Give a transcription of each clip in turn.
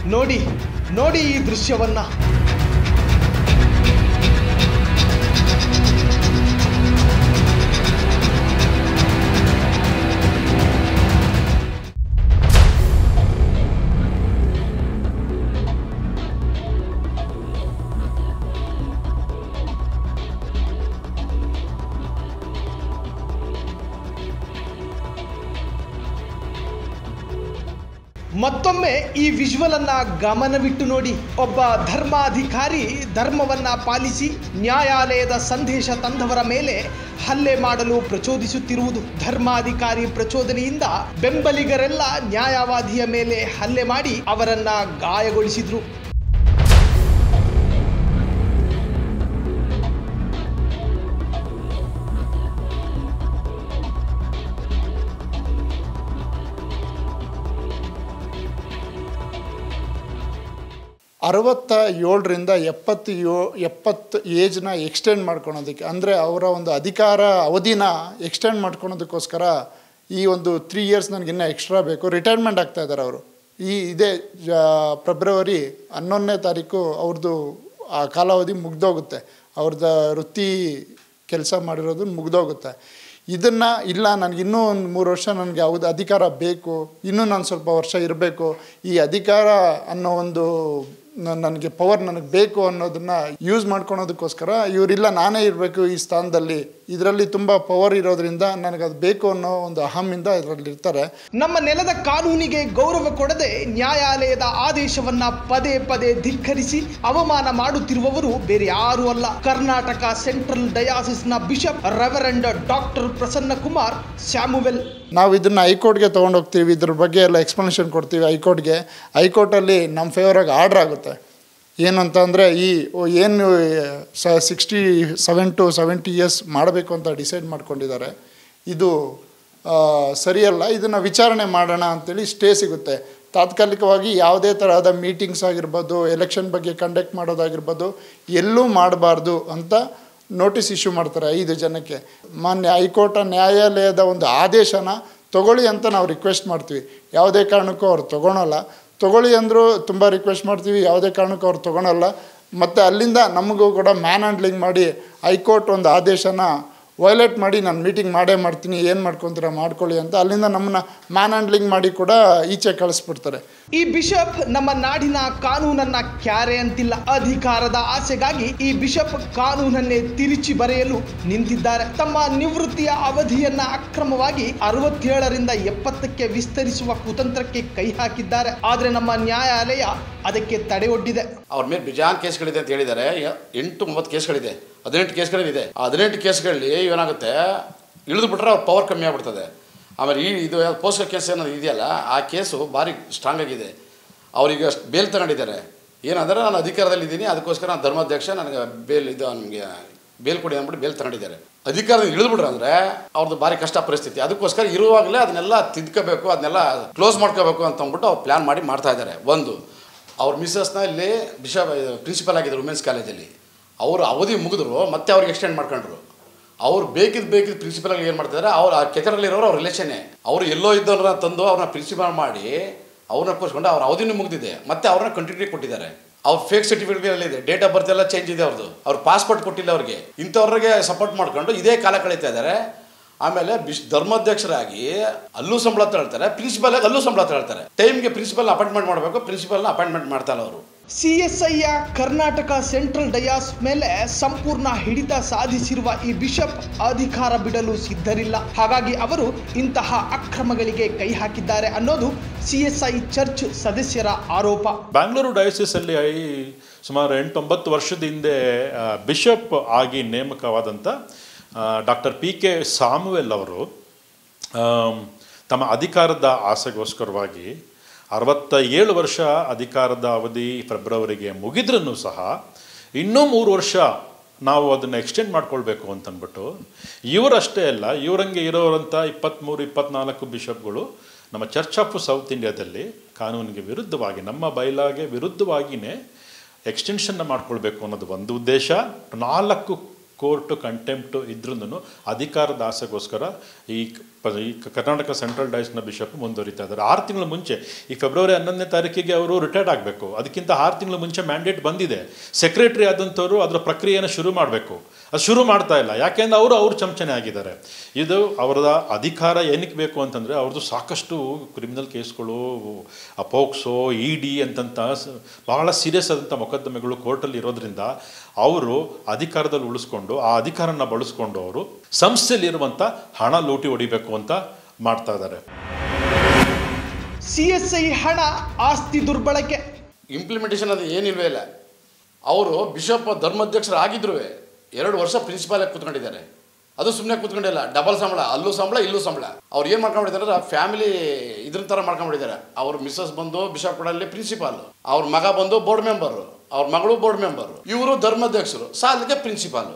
ನೋಡಿ ನೋಡಿ ಈ ದೃಶ್ಯವನ್ನ. ಮತ್ತೊಮ್ಮೆ ಈ ವಿಜುವಲ್ ಅನ್ನ ಗಮನವಿಟ್ಟು ನೋಡಿ. ಒಬ್ಬ ಧರ್ಮಾಧಿಕಾರಿ ಧರ್ಮವನ್ನ ಪಾಲಿಸಿ ನ್ಯಾಯಾಲಯದ ಸಂದೇಶ ತಂದವರ ಮೇಲೆ ಹಲ್ಲೆ ಮಾಡಲು ಪ್ರಚೋದಿಸುತ್ತಿರುವುದು. ಧರ್ಮಾಧಿಕಾರಿ ಪ್ರಚೋದನೆಯಿಂದ ಬೆಂಬಲಿಗರೆಲ್ಲ ನ್ಯಾಯವಾದಿಯ ಮೇಲೆ ಹಲ್ಲೆ ಮಾಡಿ ಅವರನ್ನ ಗಾಯಗೊಳಿಸಿದ್ರು. ಅರವತ್ತ 70 ಏಜ್ನ ಎಕ್ಸ್ಟೆಂಡ್ ಮಾಡ್ಕೊಳೋದಕ್ಕೆ, ಅಂದರೆ ಅವರ ಒಂದು ಅಧಿಕಾರ ಅವಧಿನ ಎಕ್ಸ್ಟೆಂಡ್ ಮಾಡ್ಕೊಳೋದಕ್ಕೋಸ್ಕರ ಈ ಒಂದು 3 ಇಯರ್ಸ್ ನನಗಿನ್ನೂ ಎಕ್ಸ್ಟ್ರಾ ಬೇಕು. ರಿಟೈರ್ಮೆಂಟ್ ಆಗ್ತಾ ಇದ್ದಾರೆ ಅವರು. ಇದೇ ಫೆಬ್ರವರಿ 11ನೇ ತಾರೀಕು ಅವ್ರದ್ದು ಆ ಕಾಲಾವಧಿ ಮುಗ್ದೋಗುತ್ತೆ. ಅವ್ರದ್ದು ವೃತ್ತಿ ಕೆಲಸ ಮಾಡಿರೋದು ಮುಗ್ದೋಗುತ್ತೆ. ಇದನ್ನು ಇಲ್ಲ, ನನಗಿನ್ನೂ ಒಂದು 3 ವರ್ಷ ನನಗೆ ಯಾವುದು ಅಧಿಕಾರ ಬೇಕು, ಇನ್ನೂ ನಾನು ಸ್ವಲ್ಪ ವರ್ಷ ಇರಬೇಕು, ಈ ಅಧಿಕಾರ ಅನ್ನೋ ಒಂದು ನನಗೆ ಪವರ್ ನನಗೆ ಬೇಕು ಅನ್ನೋದನ್ನು ಯೂಸ್ ಮಾಡ್ಕೊಳೋದಕ್ಕೋಸ್ಕರ ಇವರಿಲ್ಲ, ನಾನೇ ಇರಬೇಕು ಈ ಸ್ಥಾನದಲ್ಲಿ, ಇದರಲ್ಲಿ ತುಂಬ ಪವರ್ ಇರೋದ್ರಿಂದ ನನಗದು ಬೇಕು ಅನ್ನೋ ಒಂದು ಅಹಮಿಂದ ಇದರಲ್ಲಿ ಇರ್ತಾರೆ. ನಮ್ಮ ನೆಲದ ಕಾನೂನಿಗೆ ಗೌರವ ಕೊಡದೆ ನ್ಯಾಯಾಲಯದ ಆದೇಶವನ್ನ ಪದೇ ಪದೇ ಧಿಕ್ಕರಿಸಿ ಅವಮಾನ ಮಾಡುತ್ತಿರುವವರು ಬೇರೆ ಯಾರೂ ಅಲ್ಲ, ಕರ್ನಾಟಕ ಸೆಂಟ್ರಲ್ ಡಯಾಸಿಸ್ನ bishop reverend doctor Prasanna Kumar Samuel. ನಾವು ಇದನ್ನು ಹೈಕೋರ್ಟ್ಗೆ ತೊಗೊಂಡೋಗ್ತೀವಿ, ಇದ್ರ ಬಗ್ಗೆ ಎಲ್ಲ ಎಕ್ಸ್ಪ್ಲನೇಷನ್ ಕೊಡ್ತೀವಿ ಹೈಕೋರ್ಟ್ಗೆ. ಹೈಕೋರ್ಟಲ್ಲಿ ನಮ್ಮ ಫೇವರಾಗಿ ಆರ್ಡ್ರ್ ಆಗುತ್ತೆ. ಏನಂತ ಅಂದರೆ ಏನು 67 to 70 ಇಯರ್ಸ್ ಮಾಡಬೇಕು ಅಂತ ಡಿಸೈಡ್ ಮಾಡ್ಕೊಂಡಿದ್ದಾರೆ, ಇದು ಸರಿಯಲ್ಲ, ಇದನ್ನು ವಿಚಾರಣೆ ಮಾಡೋಣ ಅಂಥೇಳಿ ಸ್ಟೇ ಸಿಗುತ್ತೆ. ತಾತ್ಕಾಲಿಕವಾಗಿ ಯಾವುದೇ ತರಹದ ಮೀಟಿಂಗ್ಸ್ ಆಗಿರ್ಬೋದು, ಎಲೆಕ್ಷನ್ ಬಗ್ಗೆ ಕಂಡಕ್ಟ್ ಮಾಡೋದಾಗಿರ್ಬೋದು, ಎಲ್ಲೂ ಮಾಡಬಾರ್ದು ಅಂತ ನೋಟಿಸ್ ಇಶ್ಯೂ ಮಾಡ್ತಾರೆ 5 ಜನಕ್ಕೆ. ಮಾನ್ಯ ಹೈಕೋರ್ಟ್ ನ್ಯಾಯಾಲಯದ ಒಂದು ಆದೇಶನ ತೊಗೊಳ್ಳಿ ಅಂತ ನಾವು ರಿಕ್ವೆಸ್ಟ್ ಮಾಡ್ತೀವಿ. ಯಾವುದೇ ಕಾರಣಕ್ಕೂ ಅವ್ರು ತೊಗೊಳ್ಳಿ ಅಂದರೂ ತುಂಬ ರಿಕ್ವೆಸ್ಟ್ ಮಾಡ್ತೀವಿ, ಯಾವುದೇ ಕಾರಣಕ್ಕೂ ಅವ್ರು ತೊಗೊಳಲ್ಲ. ಮತ್ತು ಅಲ್ಲಿಂದ ನಮಗೂ ಕೂಡ ಮ್ಯಾನ್ ಹ್ಯಾಂಡ್ಲಿಂಗ್ ಮಾಡಿ ಹೈಕೋರ್ಟ್ ಒಂದು ಆದೇಶನ ವೈಲೇಟ್ ಮಾಡಿ ನಾನು ಮೀಟಿಂಗ್ ಮಾಡೇ ಮಾಡ್ತೀನಿ, ಏನು ಮಾಡ್ಕೊತೀರಾ ಮಾಡ್ಕೊಳ್ಳಿ ಅಂತ ಅಲ್ಲಿಂದ ನಮ್ಮನ್ನ ಮ್ಯಾನ್ ಹ್ಯಾಂಡ್ಲಿಂಗ್ ಮಾಡಿ ಕೂಡ ಈಚೆ ಕಳಿಸ್ಬಿಡ್ತಾರೆ. ಈ ಬಿಷಪ್ ನಮ್ಮ ನಾಡಿನ ಕಾನೂನನ್ನ ಕ್ಯಾರೆ ಅಂತಿಲ್ಲ. ಅಧಿಕಾರದ ಆಸೆಗಾಗಿ ಈ ಬಿಷಪ್ ಕಾನೂನನ್ನೇ ತಿರುಚಿ ಬರೆಯಲು ನಿಂತಿದ್ದಾರೆ. ತಮ್ಮ ನಿವೃತ್ತಿಯ ಅವಧಿಯನ್ನ ಅಕ್ರಮವಾಗಿ 67ರಿಂದ 70ಕ್ಕೆ ವಿಸ್ತರಿಸುವ ಕುತಂತ್ರಕ್ಕೆ ಕೈ ಹಾಕಿದ್ದಾರೆ. ಆದ್ರೆ ನಮ್ಮ ನ್ಯಾಯಾಲಯ ಅದಕ್ಕೆ ತಡೆ ಒಡ್ಡಿದೆ. ಅವ್ರ ಮೇಲೆ ಬಿಜಾನ್ ಕೇಸ್ಗಳಿದೆ ಅಂತ ಹೇಳಿದ್ದಾರೆ. 8-9 ಕೇಸ್ಗಳಿದೆ, 18 ಕೇಸ್ಗಳಿದೆ. ಆ 18 ಕೇಸ್ಗಳಲ್ಲಿ ಏನಾಗುತ್ತೆ, ಇಳಿದು ಬಿಟ್ರೆ ಅವ್ರ ಪವರ್ ಕಮ್ಮಿ ಆಗ್ಬಿಡ್ತದೆ. ಆಮೇಲೆ ಇದು ಪೋಸ್ಕೋ ಕೇಸ್ ಅನ್ನೋದು ಇದೆಯಲ್ಲ, ಆ ಕೇಸು ಭಾರಿ ಸ್ಟ್ರಾಂಗ್ ಆಗಿದೆ. ಅವರಿಗೆ ಬೇಲ್ ತಗೊಂಡಿದ್ದಾರೆ. ಏನಂದರೆ ನಾನು ಅಧಿಕಾರದಲ್ಲಿದ್ದೀನಿ, ಅದಕ್ಕೋಸ್ಕರ ನಾನು ಧರ್ಮಾಧ್ಯಕ್ಷ, ನನಗೆ ನಮಗೆ ಬೇಲ್ ಕೊಡಿ ಅಂದ್ಬಿಟ್ಟು ಬೇಲ್ ತಗೊಂಡಿದ್ದಾರೆ. ಅಧಿಕಾರದಿಂದ ಇಳಿದ್ಬಿಟ್ರೆ ಅಂದರೆ ಅವ್ರದ್ದು ಭಾರಿ ಕಷ್ಟ ಪರಿಸ್ಥಿತಿ. ಅದಕ್ಕೋಸ್ಕರ ಇರುವಾಗಲೇ ಅದನ್ನೆಲ್ಲ ತಿದ್ಕೋಬೇಕು, ಅದನ್ನೆಲ್ಲ ಕ್ಲೋಸ್ ಮಾಡ್ಕೋಬೇಕು ಅಂತ ಅಂದ್ಬಿಟ್ಟು ಅವ್ರು ಪ್ಲ್ಯಾನ್ ಮಾಡಿ ಮಾಡ್ತಾ ಇದ್ದಾರೆ. ಒಂದು, ಅವ್ರ ಮಿಸ್ಸಸ್ನ ಇಲ್ಲಿ ಪ್ರಿನ್ಸಿಪಲ್ ಆಗಿದ್ದರು ವುಮೆನ್ಸ್ ಕಾಲೇಜಲ್ಲಿ. ಅವರು ಅವಧಿ ಮುಗಿದ್ರು, ಮತ್ತೆ ಅವ್ರಿಗೆ ಎಕ್ಸ್ಟೆಂಡ್ ಮಾಡ್ಕೊಂಡ್ರು. ಅವ್ರು ಬೇಕಿದ್ದು ಪ್ರಿನ್ಸಿಪಲಾಗಿ ಏನು ಮಾಡ್ತಿದ್ದಾರೆ, ಅವ್ರು ಆ ಕೆಚರಲ್ಲಿರೋರು ಅವ್ರ ರಿಲೇಷನ್ನೇ. ಅವರು ಎಲ್ಲೋ ಇದ್ದವ್ರನ್ನ ತಂದು ಅವ್ರನ್ನ ಪ್ರಿನ್ಸಿಪಲ್ ಮಾಡಿ ಅವ್ರನ್ನ ಕೂರಿಸ್ಕೊಂಡು ಅವ್ರ ಅವಧಿನೂ ಮುಗಿದಿದೆ, ಮತ್ತೆ ಅವ್ರನ್ನ ಕಂಟಿನ್ಯೂ ಕೊಟ್ಟಿದ್ದಾರೆ. ಅವ್ರ ಫೇಕ್ ಸರ್ಟಿಫಿಕೇಟ್ ಇದೆ, ಡೇಟ್ ಆಫ್ ಬರ್ತ್ ಎಲ್ಲ ಚೇಂಜ್ ಇದೆ ಅವ್ರದ್ದು. ಅವ್ರ ಪಾಸ್ಪೋರ್ಟ್ ಕೊಟ್ಟಿಲ್ಲ ಅವ್ರಿಗೆ. ಇಂಥವ್ರಿಗೆ ಸಪೋರ್ಟ್ ಮಾಡ್ಕೊಂಡು ಇದೇ ಕಾಲ ಕಳೀತಾ ಇದ್ದಾರೆ. ಆಮೇಲೆ ಧರ್ಮಾಧ್ಯಕ್ಷರಾಗಿ ಅಲ್ಲೂ ಸಂಬಳ ತಗೊಳ್ತಾರೆ, ಪ್ರಿನ್ಸಿಪಲ್ ಅಲ್ಲೂ ಸಂಬಳ ತಗೊಳ್ತಾರೆ. ಟೈಮ್ಗೆ ಪ್ರಿನ್ಸಿಪಲ್ನ ಅಪಾಯಿಂಟ್ಮೆಂಟ್ ಮಾಡಬೇಕು, ಪ್ರಿನ್ಸಿಪಲ್ನ ಅಪಾಯಿಂಟ್ಮೆಂಟ್ ಮಾಡ್ತಾರೆ ಅವರು. CSIಯ ಕರ್ನಾಟಕ ಸೆಂಟ್ರಲ್ ಡಯಾಸ್ ಮೇಲೆ ಸಂಪೂರ್ಣ ಹಿಡಿತ ಸಾಧಿಸಿರುವ ಈ ಬಿಷಪ್ ಅಧಿಕಾರ ಬಿಡಲು ಸಿದ್ಧರಿಲ್ಲ. ಹಾಗಾಗಿ ಅವರು ಇಂತಹ ಅಕ್ರಮಗಳಿಗೆ ಕೈ ಹಾಕಿದ್ದಾರೆ ಅನ್ನೋದು CSI ಚರ್ಚ್ ಸದಸ್ಯರ ಆರೋಪ. ಬ್ಯಾಂಗ್ಳೂರು ಡಯಾಸಿಸ್ ಅಲ್ಲಿ ಸುಮಾರು 8-9 ವರ್ಷದ ಹಿಂದೆ ಬಿಷಪ್ ಆಗಿ ನೇಮಕವಾದಂಥ ಡಾಕ್ಟರ್ PK ಸಾಮುವೆಲ್ ಅವರು ತಮ್ಮ ಅಧಿಕಾರದ ಆಸೆಗೋಸ್ಕರವಾಗಿ 67 ವರ್ಷ ಅಧಿಕಾರದ ಅವಧಿ ಫೆಬ್ರವರಿಗೆ ಮುಗಿದ್ರೂ ಸಹ ಇನ್ನೂ 3 ವರ್ಷ ನಾವು ಅದನ್ನು ಎಕ್ಸ್ಟೆಂಡ್ ಮಾಡ್ಕೊಳ್ಬೇಕು ಅಂತಂದ್ಬಿಟ್ಟು ಇವರಷ್ಟೇ ಅಲ್ಲ, ಇವರಂಗೆ ಇರೋರಂಥ 23-24 ಬಿಷಪ್ಗಳು ನಮ್ಮ ಚರ್ಚ್ ಆಫ್ ಸೌತ್ ಇಂಡಿಯಾದಲ್ಲಿ ಕಾನೂನಿಗೆ ವಿರುದ್ಧವಾಗಿ, ನಮ್ಮ ಬೈಲಾಗೆ ವಿರುದ್ಧವಾಗಿಯೇ ಎಕ್ಸ್ಟೆನ್ಷನ್ನ ಮಾಡ್ಕೊಳ್ಬೇಕು ಅನ್ನೋದು ಒಂದು ಉದ್ದೇಶ. 4 ಕೋರ್ಟು ಕಂಟೆಂಪ್ಟು ಇದ್ರೂ ಅಧಿಕಾರದ ಆಸೆಗೋಸ್ಕರ ಈ ಕರ್ನಾಟಕ ಸೆಂಟ್ರಲ್ ಡೈಸ್ನ ಬಿಷಪ್ ಮುಂದುವರಿತಾ ಇದ್ದಾರೆ. 6 ತಿಂಗಳ ಮುಂಚೆ ಈ ಫೆಬ್ರವರಿ 11ನೇ ತಾರೀಕಿಗೆ ಅವರು ರಿಟೈರ್ಡ್ ಆಗಬೇಕು. ಅದಕ್ಕಿಂತ 6 ತಿಂಗಳ ಮುಂಚೆ ಮ್ಯಾಂಡೇಟ್ ಬಂದಿದೆ. ಸೆಕ್ರೆಟರಿ ಆದಂಥವ್ರು ಅದರ ಪ್ರಕ್ರಿಯೆಯನ್ನು ಶುರು ಮಾಡಬೇಕು. ಅದು ಶುರು ಮಾಡ್ತಾ ಇಲ್ಲ. ಯಾಕೆಂದ್ರೆ ಅವರು ಚಮಚನೆ ಆಗಿದ್ದಾರೆ. ಇದು ಅವರದ ಅಧಿಕಾರ ಏನಕ್ಕೆ ಬೇಕು ಅಂತಂದರೆ ಅವ್ರದ್ದು ಸಾಕಷ್ಟು ಕ್ರಿಮಿನಲ್ ಕೇಸ್ಗಳು, ಪೋಕ್ಸೋ, ED ಅಂತಂತ ಬಹಳ ಸೀರಿಯಸ್ ಆದಂಥ ಮೊಕದ್ದಮೆಗಳು ಕೋರ್ಟಲ್ಲಿ ಇರೋದ್ರಿಂದ ಅವರು ಅಧಿಕಾರದಲ್ಲಿ ಉಳಿಸ್ಕೊಂಡು ಆ ಅಧಿಕಾರನ ಬಳಸ್ಕೊಂಡು ಅವರು ಸಂಸ್ಥೆಯಲ್ಲಿರುವಂಥ ಹಣ ಲೂಟಿ ಹೊಡಿಬೇಕು ಅಂತ ಮಾಡ್ತಾ ಇದ್ದಾರೆ. CSI ಹಣ ಆಸ್ತಿ ದುರ್ಬಳಕೆ. ಇಂಪ್ಲಿಮೆಂಟೇಷನ್ ಅದು ಏನಿಲ್ವೇ ಇಲ್ಲ. ಅವರು ಬಿಷಪ್ ಧರ್ಮಾಧ್ಯಕ್ಷರು ಆಗಿದ್ರು 2 ವರ್ಷ ಪ್ರಿನ್ಸಿಪಾಲ್ ಆಗಿ ಕೂತ್ಕೊಂಡಿದ್ದಾರೆ. ಅದು ಸುಮ್ಮನೆ ಕೂತ್ಕೊಂಡಿಲ್ಲ, ಡಬಲ್ ಸಂಬಳ, ಅಲ್ಲೂ ಸಂಬಳ ಇಲ್ಲೂ ಸಂಬಳ. ಅವ್ರು ಏನು ಮಾಡ್ಕೊಂಡಿದ್ದಾರೆ, ಫ್ಯಾಮಿಲಿ ಇದ್ರ ಥರ ಮಾಡ್ಕೊಂಡಿದ್ದಾರೆ. ಅವ್ರ ಮಿಸ್ಸಸ್ ಬಂದು ಬಿಷಪ್ ಕೊಡಲ್ಲಿ ಪ್ರಿನ್ಸಿಪಾಲ್, ಅವ್ರ ಮಗ ಬಂದು ಬೋರ್ಡ್ ಮೆಂಬರು, ಅವ್ರ ಮಗಳು ಬೋರ್ಡ್ ಮೆಂಬರು, ಇವರು ಧರ್ಮಾಧ್ಯಕ್ಷರು, ಸಾಲಿಗೆ ಪ್ರಿನ್ಸಿಪಾಲ್.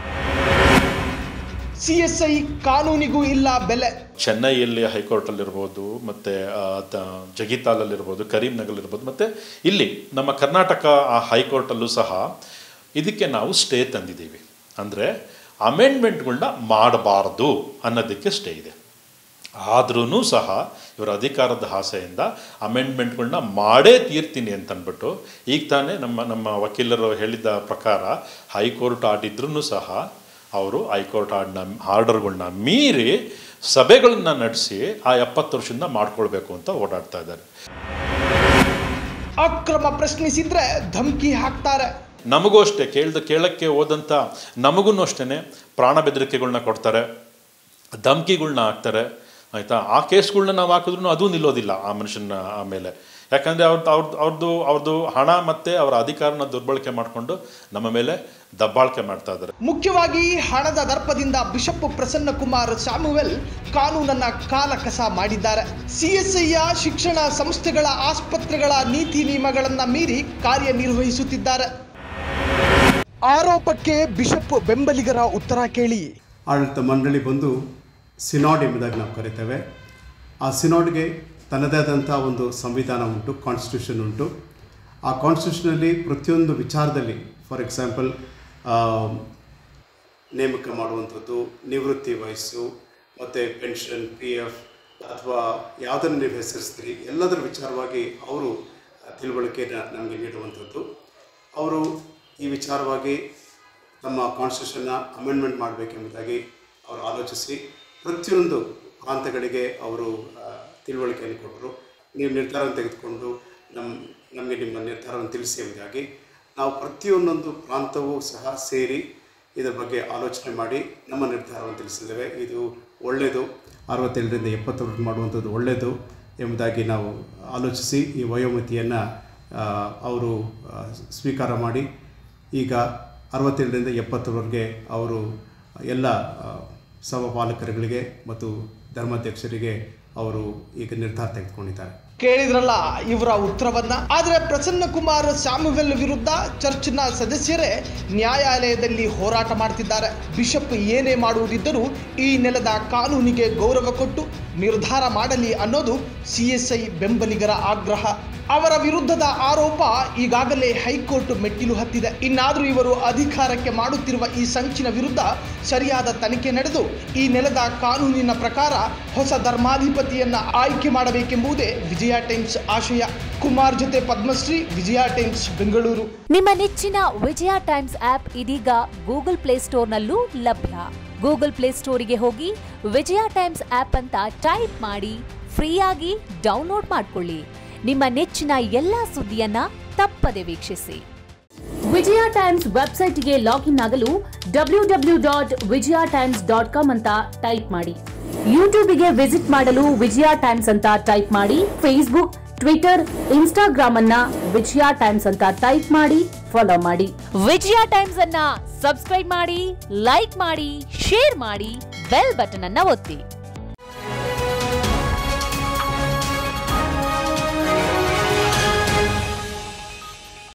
CSI ಕಾನೂನಿಗೂ ಇಲ್ಲ ಬೆಲೆ. ಚೆನ್ನೈಯಲ್ಲಿ ಹೈಕೋರ್ಟಲ್ಲಿರ್ಬೋದು, ಮತ್ತು ಜಗಿತಾಲಲ್ಲಿರ್ಬೋದು, ಕರೀಂನಗರಲ್ಲಿರ್ಬೋದು, ಮತ್ತು ಇಲ್ಲಿ ನಮ್ಮ ಕರ್ನಾಟಕ ಹೈಕೋರ್ಟಲ್ಲೂ ಸಹ ಇದಕ್ಕೆ ನಾವು ಸ್ಟೇ ತಂದಿದ್ದೀವಿ. ಅಂದರೆ ಅಮೆಂಡ್ಮೆಂಟ್ಗಳನ್ನ ಮಾಡಬಾರ್ದು ಅನ್ನೋದಕ್ಕೆ ಸ್ಟೇ ಇದೆ. ಆದ್ರೂ ಸಹ ಇವರ ಅಧಿಕಾರದ ಆಸೆಯಿಂದ ಅಮೆಂಡ್ಮೆಂಟ್ಗಳನ್ನ ಮಾಡೇ ತೀರ್ತೀನಿ ಅಂತಂದ್ಬಿಟ್ಟು ಈಗ ತಾನೇ ನಮ್ಮ ವಕೀಲರು ಹೇಳಿದ ಪ್ರಕಾರ ಹೈಕೋರ್ಟ್ ಆಡಿದ್ರೂ ಸಹ ಅವರು ಹೈಕೋರ್ಟ್ ಆರ್ಡರ್ಗಳನ್ನ ಮೀರಿ ಸಭೆಗಳನ್ನ ನಡೆಸಿ ಆ 70 ವರ್ಷದಿಂದ ಮಾಡ್ಕೊಳ್ಬೇಕು ಅಂತ ಓಡಾಡ್ತಾ ಇದ್ದಾರೆ. ಅಕ್ರಮ ಪ್ರಶ್ನಿಸಿದ್ರೆ ಧಮಕಿ ಹಾಕ್ತಾರೆ. ನಮಗೂ ಅಷ್ಟೇ, ಕೇಳಕ್ಕೆ ಹೋದಂಥ ನಮಗೂ ಅಷ್ಟೇ ಪ್ರಾಣ ಬೆದರಿಕೆಗಳನ್ನ ಕೊಡ್ತಾರೆ, ಧಮಕಿಗಳನ್ನ ಹಾಕ್ತಾರೆ. ಆಯಿತಾ, ಆ ಕೇಸ್ಗಳನ್ನ ನಾವು ಹಾಕಿದ್ರೂ ಅದೂ ನಿಲ್ಲೋದಿಲ್ಲ ಆ ಮನುಷ್ಯನ ಮೇಲೆ. ಯಾಕಂದರೆ ಅವ್ರದ್ದು ಹಣ ಮತ್ತು ಅವರ ಅಧಿಕಾರನ ದುರ್ಬಳಕೆ ಮಾಡಿಕೊಂಡು ನಮ್ಮ ಮೇಲೆ ದಬ್ಬಾಳಿಕೆ ಮಾಡ್ತಾ ಇದ್ದಾರೆ. ಮುಖ್ಯವಾಗಿ ಹಣದ ದರ್ಪದಿಂದ ಬಿಷಪ್ ಪ್ರಸನ್ನ ಕುಮಾರ್ ಸ್ಯಾಮುವೆಲ್ ಕಾನೂನನ್ನ ಕಾಲಕಸ ಮಾಡಿದ್ದಾರೆ. CSIಯ ಶಿಕ್ಷಣ ಸಂಸ್ಥೆಗಳ, ಆಸ್ಪತ್ರೆಗಳ ನೀತಿ ನಿಯಮಗಳನ್ನ ಮೀರಿ ಕಾರ್ಯನಿರ್ವಹಿಸುತ್ತಿದ್ದಾರೆ. ಆರೋಪಕ್ಕೆ ಬಿಷಪ್ ಬೆಂಬಲಿಗರ ಉತ್ತರ ಕೇಳಿ. ಆಡಳಿತ ಮಂಡಳಿ ಬಂದು ಸಿನಾಡ್ ಎಂಬುದಾಗಿ ನಾವು ಕರಿತೇವೆ. ಆ ಸಿನಾಡ್ಗೆ ತನ್ನದೇ ಆದಂಥ ಒಂದು ಸಂವಿಧಾನ ಉಂಟು, ಕಾನ್ಸ್ಟಿಟ್ಯೂಷನ್ ಉಂಟು. ಆ ಕಾನ್ಸ್ಟಿಟ್ಯೂಷನಲ್ಲಿ ಪ್ರತಿಯೊಂದು ವಿಚಾರದಲ್ಲಿ, ಫಾರ್ ಎಕ್ಸಾಂಪಲ್ ನೇಮಕ ಮಾಡುವಂಥದ್ದು, ನಿವೃತ್ತಿ ವಯಸ್ಸು, ಮತ್ತು ಪೆನ್ಷನ್, PF ಅಥವಾ ಯಾವುದನ್ನು ನೀವು ಹೆಸರಿಸ್ತೀರಿ ಎಲ್ಲದರ ವಿಚಾರವಾಗಿ ಅವರು ತಿಳುವಳಿಕೆಯನ್ನು ನಮಗೆ ನೀಡುವಂಥದ್ದು. ಅವರು ಈ ವಿಚಾರವಾಗಿ ನಮ್ಮ ಕಾನ್ಸ್ಟಿಟ್ಯೂಷನ್ನ ಅಮೆಂಡ್ಮೆಂಟ್ ಮಾಡಬೇಕೆಂಬುದಾಗಿ ಅವರು ಆಲೋಚಿಸಿ ಪ್ರತಿಯೊಂದು ಪ್ರಾಂತಗಳಿಗೆ ಅವರು ತಿಳುವಳಿಕೆಯನ್ನು ಕೊಟ್ಟರು. ನೀವು ನಿರ್ಧಾರವನ್ನು ತೆಗೆದುಕೊಂಡು ನಮಗೆ ನಿಮ್ಮ ನಿರ್ಧಾರವನ್ನು ತಿಳಿಸಿ ಎಂಬುದಾಗಿ ನಾವು ಪ್ರತಿಯೊಂದೊಂದು ಪ್ರಾಂತವೂ ಸಹ ಸೇರಿ ಇದರ ಬಗ್ಗೆ ಆಲೋಚನೆ ಮಾಡಿ ನಮ್ಮ ನಿರ್ಧಾರವನ್ನು ತಿಳಿಸಿದ್ದೇವೆ. ಇದು ಒಳ್ಳೆಯದು, 67ರಿಂದ 70 ವರ್ಷ ಮಾಡುವಂಥದ್ದು ಒಳ್ಳೆಯದು ಎಂಬುದಾಗಿ ನಾವು ಆಲೋಚಿಸಿ ಈ ವಯೋಮಿತಿಯನ್ನು ಅವರು ಸ್ವೀಕಾರ ಮಾಡಿ ಈಗ 67ರಿಂದ 70ವರೆಗೆ ಅವರು ಎಲ್ಲ ಸಭಾಪಾಲಕರುಗಳಿಗೆ ಮತ್ತು ಧರ್ಮಾಧ್ಯಕ್ಷರಿಗೆ ಅವರು ಈಗ ನಿರ್ಧಾರ ತೆಗೆದುಕೊಂಡಿದ್ದಾರೆ. ಕೇಳಿದ್ರಲ್ಲ ಇವರ ಉತ್ತರವನ್ನ. ಆದರೆ ಪ್ರಸನ್ನ ಕುಮಾರ್ ಸ್ಯಾಮುವೆಲ್ ವಿರುದ್ಧ ಚರ್ಚ್ನ ಸದಸ್ಯರೇ ನ್ಯಾಯಾಲಯದಲ್ಲಿ ಹೋರಾಟ ಮಾಡ್ತಿದ್ದಾರೆ. ಬಿಷಪ್ ಏನೇ ಮಾಡುವುದಿದ್ದರೂ ಈ ನೆಲದ ಕಾನೂನಿಗೆ ಗೌರವ ಕೊಟ್ಟು ನಿರ್ಧಾರ ಮಾಡಲಿ ಅನ್ನೋದು CSI ಬೆಂಬಲಿಗರ ಆಗ್ರಹ. ಅವರ ವಿರುದ್ಧದ ಆರೋಪ ಈಗಾಗಲೇ ಹೈಕೋರ್ಟ್ ಮೆಟ್ಟಿಲು ಹತ್ತಿದೆ. ಇನ್ನಾದರೂ ಇವರು ಅಧಿಕಾರಕ್ಕೆ ಮಾಡುತ್ತಿರುವ ಈ ಸಂಚಿನ ವಿರುದ್ಧ ಸರಿಯಾದ ತನಿಖೆ ನಡೆದು ಈ ನೆಲದ ಕಾನೂನಿನ ಪ್ರಕಾರ ಹೊಸ ಧರ್ಮಾಧಿಪತಿಯನ್ನ ಆಯ್ಕೆ ಮಾಡಬೇಕೆಂಬುದೇ ವಿಜಯ ಟೈಮ್ಸ್ ಆಶಯ. ಕುಮಾರ್ ಜೊತೆ ಪದ್ಮಶ್ರೀ, ವಿಜಯ ಟೈಮ್ಸ್ ಬೆಂಗಳೂರು. ನಿಮ್ಮ ನೆಚ್ಚಿನ ವಿಜಯ ಟೈಮ್ಸ್ ಆಪ್ ಇದೀಗ ಗೂಗಲ್ ಪ್ಲೇಸ್ಟೋರ್ನಲ್ಲೂ ಲಭ್ಯ. ಗೂಗಲ್ ಪ್ಲೇಸ್ಟೋರಿಗೆ ಹೋಗಿ ವಿಜಯ ಟೈಮ್ಸ್ ಆಪ್ ಅಂತ ಟೈಪ್ ಮಾಡಿ ಫ್ರೀಯಾಗಿ ಡೌನ್ಲೋಡ್ ಮಾಡಿಕೊಳ್ಳಿ. ನಿಮ್ಮ ನೆಚ್ಚಿನ ಎಲ್ಲಾ ಸುದ್ದಿಯನ್ನ ತಪ್ಪದೆ ವೀಕ್ಷಿಸಿ. ವಿಜಯ ಟೈಮ್ಸ್ ವೆಬ್ಸೈಟ್ಗೆ ಲಾಗಿನ್ ಆಗಲು www.vijayatimes.com ಅಂತ ಟೈಪ್ ಮಾಡಿ. ಯೂಟ್ಯೂಬ್ಗೆ ವಿಸಿಟ್ ಮಾಡಲು ವಿಜಯ ಟೈಮ್ಸ್ ಅಂತ ಟೈಪ್ ಮಾಡಿ. ಫೇಸ್ಬುಕ್, ಟ್ವಿಟರ್, ಇನ್ಸ್ಟಾಗ್ರಾಮ್ ಅನ್ನ ವಿಜಯ ಟೈಮ್ಸ್ ಅಂತ ಟೈಪ್ ಮಾಡಿ, ಫಾಲೋ ಮಾಡಿ. ವಿಜಯ ಟೈಮ್ಸ್ ಅನ್ನ ಸಬ್ಸ್ಕ್ರೈಬ್ ಮಾಡಿ, ಲೈಕ್ ಮಾಡಿ, ಶೇರ್ ಮಾಡಿ, ಬೆಲ್ ಬಟನ್ ಅನ್ನ ಒತ್ತಿ.